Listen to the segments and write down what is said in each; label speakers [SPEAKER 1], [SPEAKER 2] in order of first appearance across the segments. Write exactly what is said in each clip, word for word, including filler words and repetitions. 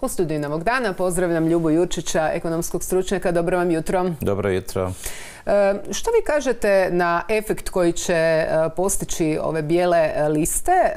[SPEAKER 1] U studiju Novog dana pozdravljam Ljubu Jurčića, ekonomskog stručnjaka. Dobro vam jutro.
[SPEAKER 2] Dobro jutro.
[SPEAKER 1] E, što vi kažete na efekt koji će e, postići ove bijele liste? E,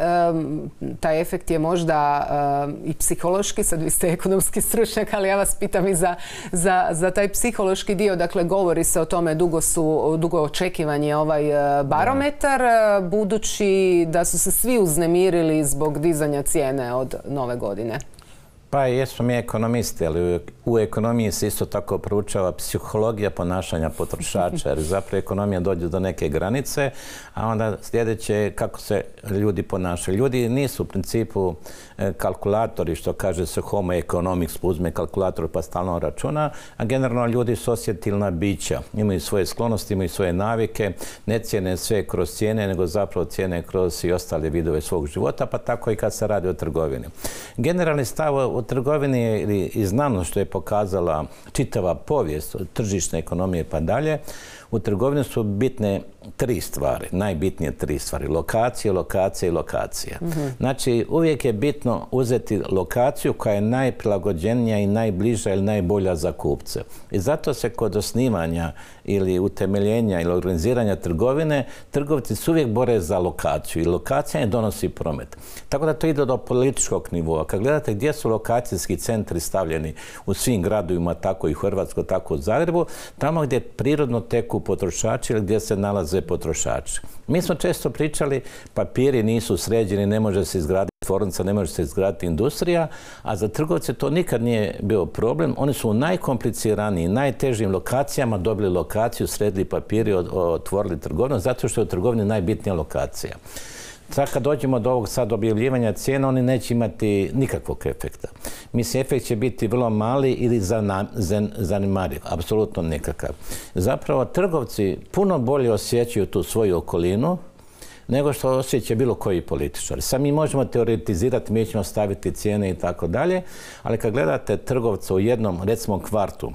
[SPEAKER 1] taj efekt je možda e, i psihološki, sad vi ste ekonomski stručnjak, ali ja vas pitam i za, za, za taj psihološki dio. Dakle, govori se o tome, dugo su, dugo očekivan je ovaj barometar, ja. budući da su se svi uznemirili zbog dizanja cijene od nove godine.
[SPEAKER 2] Pa jesmo mi ekonomisti, ali u ekonomiji se isto tako proučava psihologija ponašanja potrošača, jer zapravo ekonomija dođe do neke granice, a onda sljedeće je kako se ljudi ponašaju. Ljudi nisu u principu kalkulatori, što kaže se homo economics, uzme kalkulator pa stalno računa, a generalno ljudi su osjetilna bića. Imaju svoje sklonosti, imaju svoje navike, ne cijene sve kroz cijene, nego zapravo cijene kroz i ostale vidove svog života, pa tako i kad se radi o trgovini. Generalni stav u trgovini ili i znanost što je pokazala čitava povijest od tržišne ekonomije pa dalje, u trgovini su bitne tri stvari, najbitnije tri stvari. Lokacija, lokacija i lokacija. Mm-hmm. Znači, uvijek je bitno uzeti lokaciju koja je najprilagođenija i najbliža ili najbolja za kupce. I zato se kod osnivanja ili utemeljenja ili organiziranja trgovine, trgovci se uvijek bore za lokaciju i lokacija ne donosi promet. Tako da to ide do političkog nivoa. Kad gledate gdje su lokacijski centri stavljeni u svim gradovima, tako i u Hrvatskoj, tako u Zagrebu, tamo gdje prirodno teku potrošači ili gdje se nalaze potrošači. Mi smo često pričali, papiri nisu sređeni, ne može se izgraditi tvornica, ne može se izgraditi industrija, a za trgovce to nikad nije bio problem. Oni su u najkompliciranijim, najtežim lokacijama dobili lokaciju, sredili papiri, otvorili trgovinu, zato što je u trgovini najbitnija lokacija. Sad kad dođemo do ovog sad objavljivanja cijena, oni neće imati nikakvog efekta. Mislim, efekt će biti vrlo mali ili zanemariv, apsolutno nikakav. Zapravo, trgovci puno bolje osjećaju tu svoju okolinu nego što osjeća bilo koji političar. Sad mi možemo teoretizirati, mi ćemo staviti cijene i tako dalje, ali kad gledate trgovca u jednom, recimo, kvartu,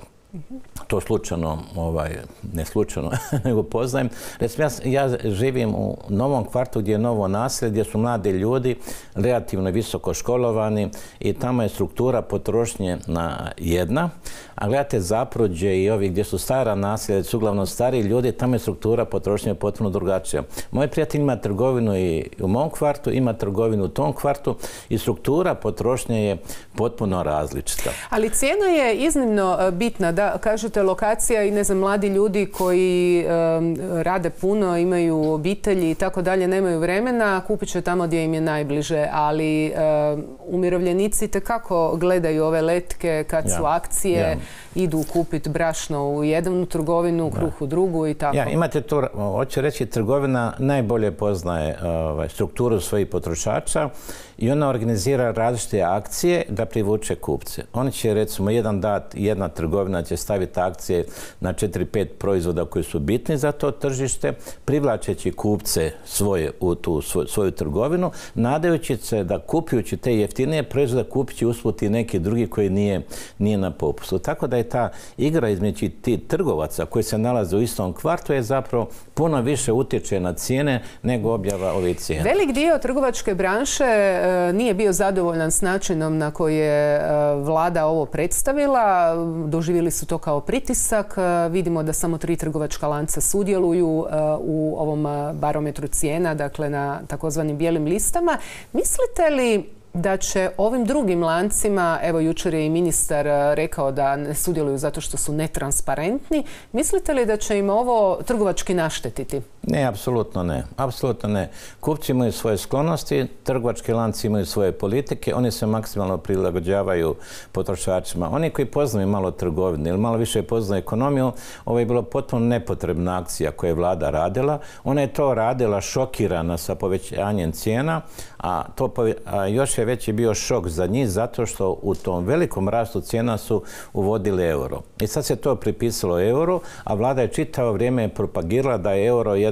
[SPEAKER 2] to slučajno, ovaj, ne slučajno, nego poznajem. Recimo, ja, ja živim u novom kvartu gdje je novo naselje, gdje su mladi ljudi, relativno visoko školovani i tamo je struktura potrošnje na jedna, a gledate Zapruđe i ovi gdje su stara naselja, su uglavnom stariji ljudi, tamo je struktura potrošnje potpuno drugačija. Moj prijatelj ima trgovinu i u mom kvartu, ima trgovinu u tom kvartu i struktura potrošnje je potpuno različita.
[SPEAKER 1] Ali cijena je iznimno bitna. Da, kažete lokacija i ne znam, mladi ljudi koji um, rade puno, imaju obitelji i tako dalje, nemaju vremena, kupit će tamo gdje im je najbliže, ali um, umirovljenici tekako gledaju ove letke kad ja. su akcije, ja. idu kupiti brašno u jednu trgovinu, kruh u drugu i tako.
[SPEAKER 2] Ja, imate to, hoću reći, trgovina najbolje poznaje ovaj, strukturu svojih potrošača i ona organizira različite akcije da privuče kupce. Oni će, recimo, jedan dat, jedna trgovina će staviti akcije na četiri pet proizvoda koji su bitni za to tržište, privlačeći kupce svoje u tu svoj, svoju trgovinu, nadajući se da kupujući te jeftinije proizvode kupit će usput i neki drugi koji nije, nije na popustu. Tako da je ta igra između tih trgovaca koji se nalaze u istom kvartu je zapravo puno više utječe na cijene nego objava ove cijene.
[SPEAKER 1] Velik dio trgovačke branše e, nije bio zadovoljan s načinom na koji je e, vlada ovo predstavila. Doživjeli su to kao pritisak. E, vidimo da samo tri trgovačka lanca sudjeluju e, u ovom barometru cijena, dakle na takozvanim bijelim listama. Mislite li da će ovim drugim lancima, evo jučer je i ministar rekao da ne sudjeluju zato što su netransparentni, mislite li da će im ovo trgovački naštetiti?
[SPEAKER 2] Ne, apsolutno ne. Apsolutno ne. Kupci imaju svoje sklonosti, trgovački lanci imaju svoje politike, oni se maksimalno prilagođavaju potrošačima. Oni koji poznaju malo trgovine ili malo više poznaju ekonomiju, ovo je bilo potpuno nepotrebna akcija koju je vlada radila. Ona je to radila šokirana sa povećanjem cijena, a, to a još je veći bio šok za njih zato što u tom velikom rastu cijena su uvodili euro. I sad se to pripisalo euro, a vlada je čitavo vrijeme propagirala da je euro jedan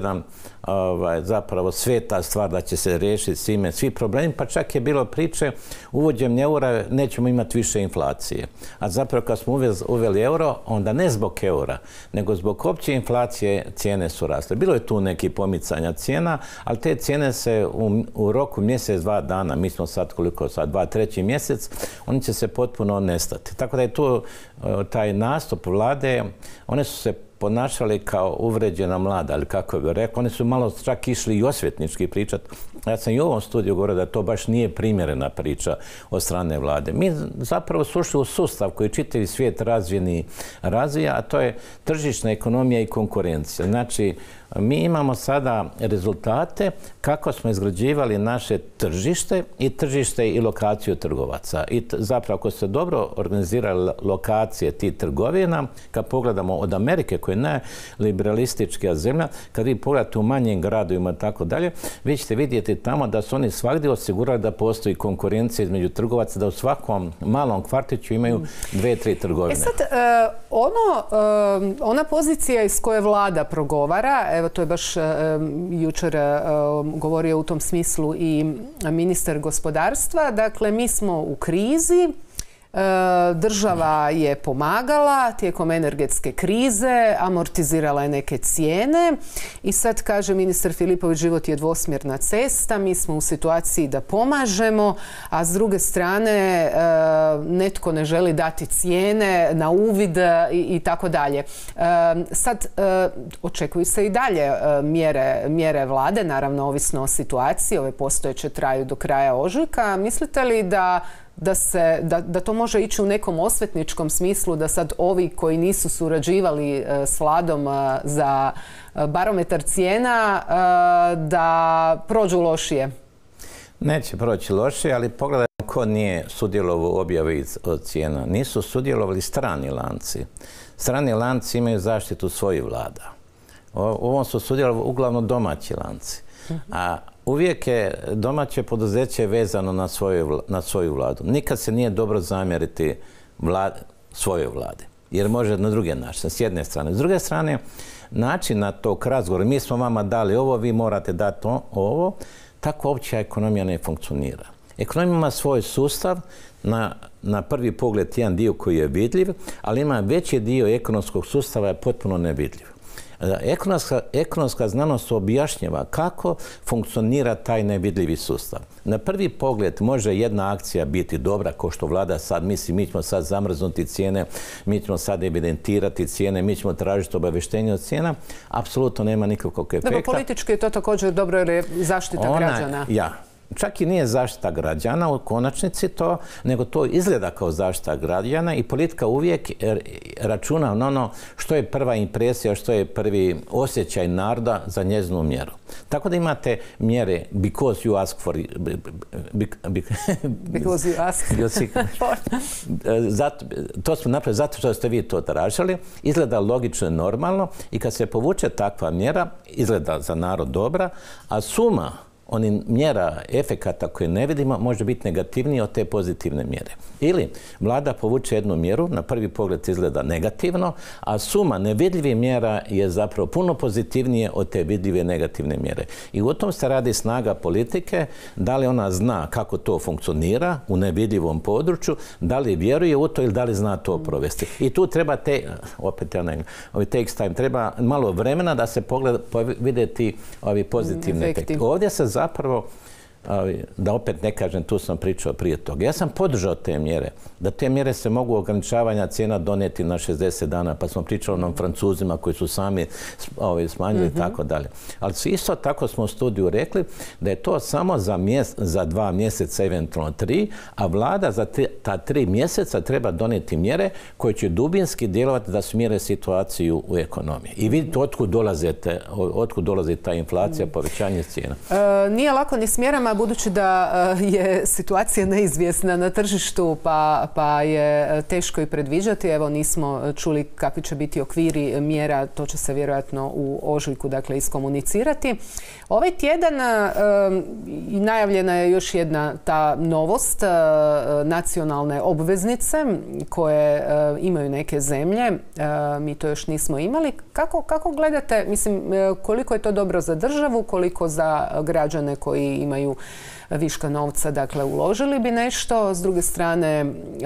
[SPEAKER 2] jedan ovaj, zapravo sveta stvar da će se riješiti svime, svi problemi, pa čak je bilo priče uvođenjem eura nećemo imati više inflacije. A zapravo kad smo uveli euro, onda ne zbog eura, nego zbog opće inflacije cijene su rasle. Bilo je tu neki pomicanja cijena, ali te cijene se u, u roku mjesec, dva dana, mi smo sad koliko sad, dva, treći mjesec, oni će se potpuno nestati. Tako da je tu taj nastup vlade, one su se ponašali kao uvređena mlada, ali kako bih rekao, oni su malo čak išli i osvetnički pričati. Ja sam i u ovom studiju govorio da to baš nije primjerena priča od strane vlade. Mi zapravo su ušli u sustav koji čitavi svijet razvijeni razvija, a to je tržišna ekonomija i konkurencija. Znači, mi imamo sada rezultate kako smo izgrađivali naše tržište i tržište i lokaciju trgovaca. I zapravo ako se dobro organizirali lokacije tih trgovina, kad pogledamo od Amerike koja je najliberalističkija zemlja, kad vi pogledate u manjim gradovima i tako dalje, vi ćete vidjeti tamo da su oni svagdje osigurali da postoji konkurencija između trgovaca, da u svakom malom kvartiću imaju dve, tri trgovine.
[SPEAKER 1] E sad, ono, ona pozicija iz koje vlada progovara, evo to je baš jučer govorio u tom smislu i ministar gospodarstva, dakle mi smo u krizi, država je pomagala tijekom energetske krize, amortizirala je neke cijene i sad kaže ministar Filipović život je dvosmjerna cesta, mi smo u situaciji da pomažemo, a s druge strane netko ne želi dati cijene na uvid i, i tako dalje. Sad očekuju se i dalje mjere, mjere vlade, naravno ovisno o situaciji, ove postojeće traju do kraja ožujka. Mislite li da Da, se, da, da to može ići u nekom osvetničkom smislu, da sad ovi koji nisu surađivali s vladom za barometar cijena, da prođu lošije?
[SPEAKER 2] Neće proći lošije, ali pogledajmo ko nije sudjelovao u objavi od cijena. Nisu sudjelovali strani lanci. Strani lanci imaju zaštitu svojih vlada. U ovom su sudjelovali uglavnom domaći lanci. A uvijek je domaće poduzeće vezano na svoju, na svoju vladu. Nikad se nije dobro zamjeriti vlade, svojoj vlade. Jer može na druge načine, s jedne strane. S druge strane, način na tog razgovora, mi smo vama dali ovo, vi morate dati ovo, tako opća ekonomija ne funkcionira. Ekonomija ima svoj sustav, na, na prvi pogled jedan dio koji je vidljiv, ali ima veći dio ekonomskog sustava je potpuno nevidljiv. Ekonomska, ekonomska znanost objašnjava kako funkcionira taj nevidljivi sustav. Na prvi pogled može jedna akcija biti dobra, kao što vlada sad misli, mi ćemo sad zamrznuti cijene, mi ćemo sad evidentirati cijene, mi ćemo tražiti obavještenje od cijena. Apsolutno nema nikakvog efekta.
[SPEAKER 1] Dobro, politički je to također dobro jer je zaštita
[SPEAKER 2] Ona,
[SPEAKER 1] građana.
[SPEAKER 2] Ja. Čak i nije zaštita građana u konačnici to, nego to izgleda kao zaštita građana i politika uvijek računa na ono što je prva impresija, što je prvi osjećaj naroda za njezinu mjeru. Tako da imate mjere because you ask for...
[SPEAKER 1] Because you ask for...
[SPEAKER 2] zato, to smo napravili zato što ste vi to tražili. Izgleda logično i normalno i kad se povuče takva mjera, izgleda za narod dobra, a suma onih mjera, efekata koje ne vidimo, može biti negativnije od te pozitivne mjere. Ili vlada povuče jednu mjeru, na prvi pogled izgleda negativno, a suma nevidljivih mjera je zapravo puno pozitivnije od te vidljive negativne mjere. I u tom se radi snaga politike, da li ona zna kako to funkcionira u nevidljivom području, da li vjeruje u to ili da li zna to provesti. I tu treba, te, opet ja ne, ovi takes time, treba malo vremena da se pogleda, vidjeti ovi pozitivne efekti. Ovdje se zapravo, da opet ne kažem, tu sam pričao prije toga. Ja sam podržao te mjere, da te mjere se mogu ograničavanja cijena donijeti na šezdeset dana, pa smo pričali o nam Francuzima koji su sami smanjili i tako dalje. Ali isto tako smo u studiju rekli da je to samo za, mjese, za dva mjeseca, eventualno tri, a vlada za te, ta tri mjeseca treba donijeti mjere koje će dubinski djelovati da smjere situaciju u ekonomiji. I vidite otkud dolazi, te, otkud dolazi ta inflacija, povećanje cijena.
[SPEAKER 1] E, nije lako ni s mjerama budući da je situacija neizvjesna na tržištu pa, pa je teško i predviđati. Evo, nismo čuli kakvi će biti okviri mjera, to će se vjerojatno u ožujku dakle, iskomunicirati. Ovaj tjedan i najavljena je još jedna ta novost, nacionalne obveznice koje imaju neke zemlje. Mi to još nismo imali. Kako, kako gledate, mislim, koliko je to dobro za državu, koliko za građane koji imaju viška novca, dakle uložili bi nešto. S druge strane,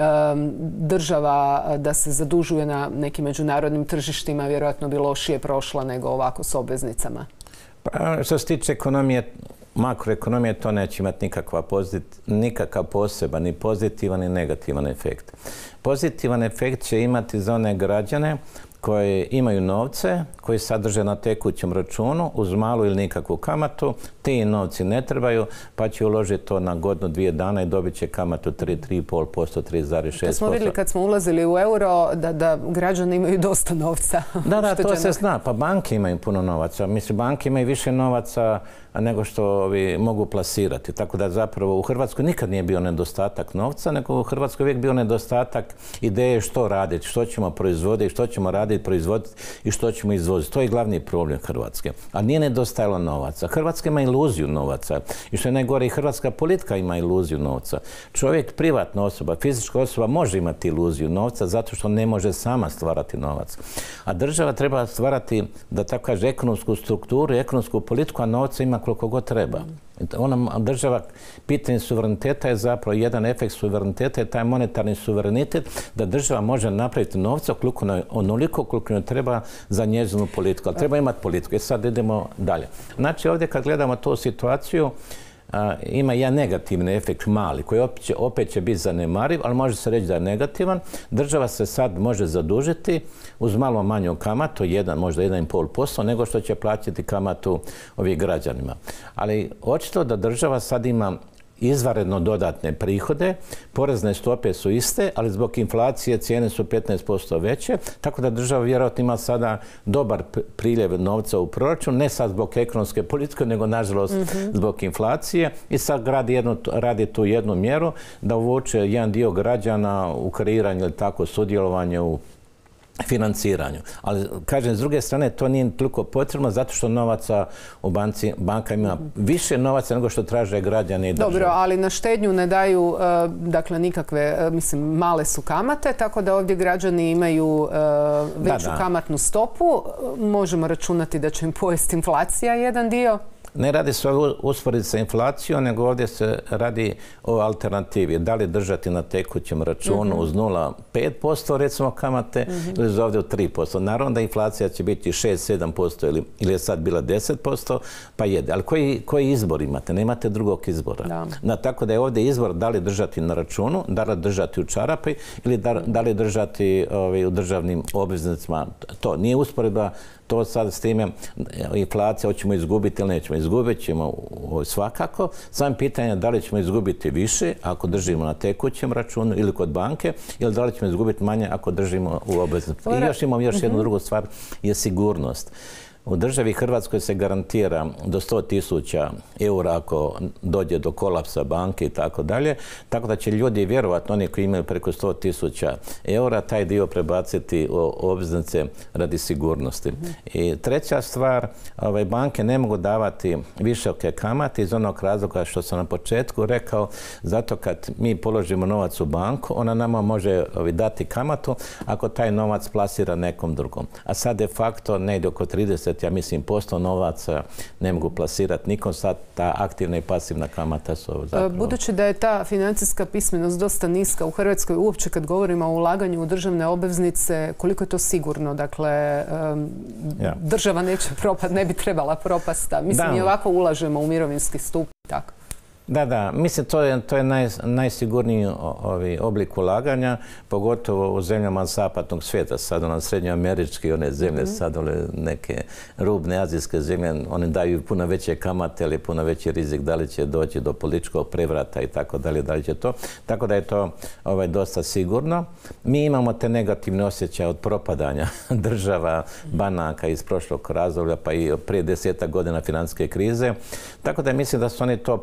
[SPEAKER 1] država da se zadužuje na nekim međunarodnim tržištima vjerojatno bi lošije prošla nego ovako s obveznicama.
[SPEAKER 2] Pa, što se tiče ekonomije, makroekonomije, to neće imati nikakva pozit, nikakav poseban, ni pozitivan, ni negativan efekt. Pozitivan efekt će imati za one građane koji imaju novce, koji sadrže na tekućem računu uz malu ili nikakvu kamatu, ti novci ne trebaju, pa će uložiti to na godinu, dvije dana i dobit će kamatu tri, tri i pol posto, tri zarez šest posto.
[SPEAKER 1] To smo vidjeli kad smo ulazili u euro, da, da građani imaju dosta novca.
[SPEAKER 2] Da, da, to se zna. Pa banke imaju puno novaca. Mislim, banke imaju više novaca nego što ovi mogu plasirati. Tako da zapravo u Hrvatskoj nikad nije bio nedostatak novca, nego u Hrvatskoj uvijek bio nedostatak ideje što raditi, što ćemo proizvoditi, što ćemo raditi, proizvoditi i što ćemo izvoziti. To je glavni problem Hrvatske. A nije nedostajalo novaca. Hrvatska ima iluziju novaca. I što je najgore, i hrvatska politika ima iluziju novca. Čovjek, privatna osoba, fizička osoba može imati iluziju novca zato što ne može sama stvarati novac. A država treba stvarati, da tako kaže, ekonomsku strukturu, ekonomsku politiku, a novca ima koliko god treba. Ona država, pitanje suvereniteta je zapravo jedan efekt suvereniteta, je taj monetarni suverenitet, da država može napraviti novca onoliko koliko joj treba za njezinu politiku. Ali treba imati politiku. I sad idemo dalje. Znači, ovdje kad gledamo tu situaciju, A, ima jedan negativni efekt mali, koji opet će, opet će biti zanemariv, ali može se reći da je negativan. Država se sad može zadužiti uz malo manju kamatu, jedan, možda jedan i pol posto, nego što će plaćati kamatu ovih građanima. Ali očito da država sad ima izvanredno dodatne prihode, porezne stope su iste, ali zbog inflacije cijene su petnaest posto veće, tako da država vjerojatno ima sada dobar priljev novca u proračun, ne sad zbog ekonomske politike, nego nažalost mm-hmm. zbog inflacije, i sad radi, jednu, radi tu jednu mjeru da uvuče jedan dio građana u kreiranje ili tako sudjelovanje u financiranju. Ali, kažem, s druge strane, to nije toliko potrebno zato što novaca u banci, banka ima više novaca nego što traže građani i država.
[SPEAKER 1] Dobro, ali na štednju ne daju, dakle, nikakve, mislim, male su kamate, tako da ovdje građani imaju veću da, da. kamatnu stopu. Možemo računati da će im pojesti inflacija jedan dio.
[SPEAKER 2] Ne radi se o usporedbi sa inflacijom, nego ovdje se radi o alternativi. Da li držati na tekućem računu mm-hmm. uz nula zarez pet posto recimo kamate mm-hmm. ili ovdje u tri posto. Naravno da inflacija će biti šest do sedam posto ili, ili je sad bila deset posto, pa jede. Ali koji, koji izbor imate? Nemate drugog izbora. Da. Na, tako da je ovdje izbor da li držati na računu, da li držati u čarapi ili da, da li držati ovaj, u državnim obveznicama. To nije usporedba. To sad s time inflacija, hoćemo izgubiti ili nećemo. Izgubit ćemo svakako. Samo pitanje je da li ćemo izgubiti više ako držimo na tekućem računu ili kod banke, ili da li ćemo izgubiti manje ako držimo u obveznici. I još imamo još jednu drugu stvar, je sigurnost. U državi Hrvatskoj se garantira do sto tisuća eura ako dođe do kolapsa banke i tako dalje. Tako da će ljudi, vjerovatno oni koji imaju preko sto tisuća eura, taj dio prebaciti u obveznice radi sigurnosti. Mm-hmm. I treća stvar, ove banke ne mogu davati visoke kamate iz onog razloga što sam na početku rekao, zato kad mi položimo novac u banku, ona nama može dati kamatu ako taj novac plasira nekom drugom. A sad de facto ne ide oko trideset, ja mislim, posto novaca ne mogu plasirati nikom, sad ta aktivna i pasivna kamata su zapravo.
[SPEAKER 1] Budući da je ta financijska pismenost dosta niska u Hrvatskoj, uopće kad govorimo o ulaganju u državne obveznice, koliko je to sigurno? Dakle, um, ja. država neće propast, ne bi trebala propast. Mislim, da. mi ovako ulažemo u mirovinski stup. Tako.
[SPEAKER 2] Da, da. Mislim, to je, to je naj, najsigurniji ovi, oblik ulaganja, pogotovo u zemljama zapadnog svijeta. Sad ono srednjoamerički, one zemlje, mm-hmm. sad one neke rubne azijske zemlje, one daju puno veće kamate, ali puno veći rizik da li će doći do političkog prevrata i tako dalje, da li će to. Tako da je to ovaj, dosta sigurno. Mi imamo te negativne osjećaje od propadanja država, banaka iz prošlog razdoblja, pa i prije desetak godina financijske krize. Tako da mislim da su oni to pametno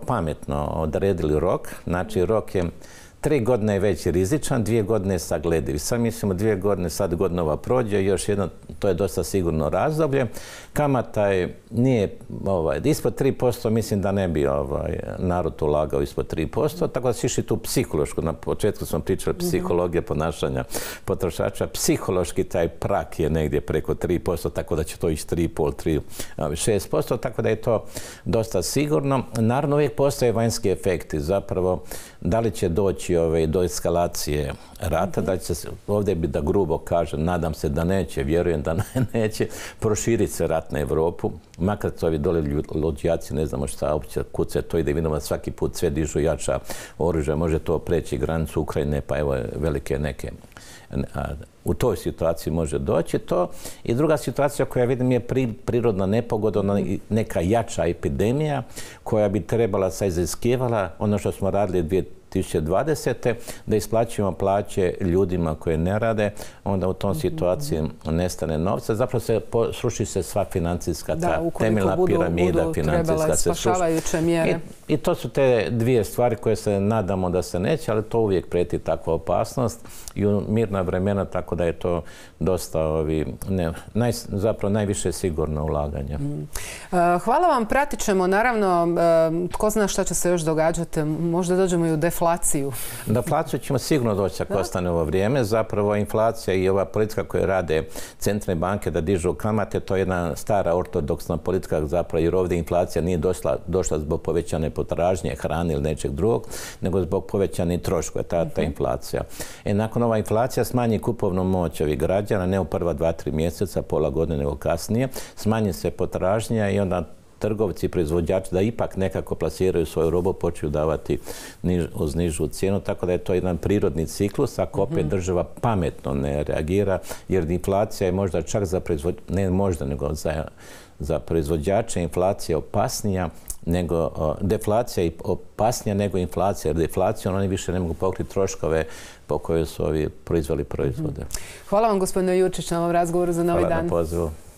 [SPEAKER 2] pametno odredili rok. Znači, rok je tri godine je već rizičan, dvije godine je saglediv. Sad mislimo dvije godine, sad godinova prođe, još jedno, to je dosta sigurno razdoblje. Kamata je, nije, ovaj, ispod tri posto mislim da ne bi ovaj, narod ulagao ispod tri posto, tako da si išli tu psihološku, na početku smo pričali psihologije ponašanja potrošača, psihološki taj prak je negdje preko tri posto, tako da će to ići tri zarez pet, tri, šest posto, tako da je to dosta sigurno. Naravno, uvijek postoje vanjski efekti, zapravo da li će doći ove, do eskalacije rata, da će se, ovdje bi da grubo kažem, nadam se da neće, vjerujem da neće, proširiti se rat na Europu, makar to ovi dole luđaci, ne znamo šta, uopće kuce to ide, vidimo svaki put sve dižu jača oružja, može to preći granicu Ukrajine, pa evo velike neke. U toj situaciji može doći to. I druga situacija koja vidim je pri, prirodna nepogoda, neka jača epidemija koja bi trebala se iziskivala ono što smo radili dvije tisuće dvadesete. da isplaćujemo plaće ljudima koji ne rade, onda u tom situaciji nestane novca. Zapravo se sruši se sva financijska ta temeljna piramida
[SPEAKER 1] budu
[SPEAKER 2] financijska se
[SPEAKER 1] spašavajuće mjere.
[SPEAKER 2] I, I to su te dvije stvari koje se nadamo da se neće, ali to uvijek prijeti takva opasnost i u mirna vremena, tako da je to dosta ovi, ne, naj, zapravo najviše sigurno ulaganje.
[SPEAKER 1] Mm. Hvala vam, pratit ćemo naravno, tko zna šta će se još događati, možda dođemo i u deflaciju.
[SPEAKER 2] Deflaciju ćemo sigurno doći ako ostane ovo vrijeme. Zapravo inflacija i ova politika koju rade centralne banke da dižu kamate, to je jedna stara ortodoksna politika zapravo, jer ovdje inflacija nije došla, došla zbog povećane potražnje hrane ili nečeg drugog, nego zbog povećanih troškova, ta, ta inflacija. E, nakon ova inflacija smanji kupovnu moć ovih građana, ne u prva dva, tri mjeseca, pola godine nego kasnije, smanji se potražnja i onda trgovci i proizvođači da ipak nekako plasiraju svoju robu, počiju davati niž, uz nižu cijenu, tako da je to jedan prirodni ciklus, ako opet mm-hmm. država pametno ne reagira, jer inflacija je možda čak za proizvođače, ne možda, nego za, za proizvođače inflacija opasnija nego o, deflacija i opasnija nego inflacija, jer deflacijom oni više ne mogu pokriti troškove po kojoj su ovi proizveli proizvode.
[SPEAKER 1] Mm-hmm. Hvala vam, gospodine Jurčić, na ovom razgovoru za Novi dan.
[SPEAKER 2] Hvala na pozivu.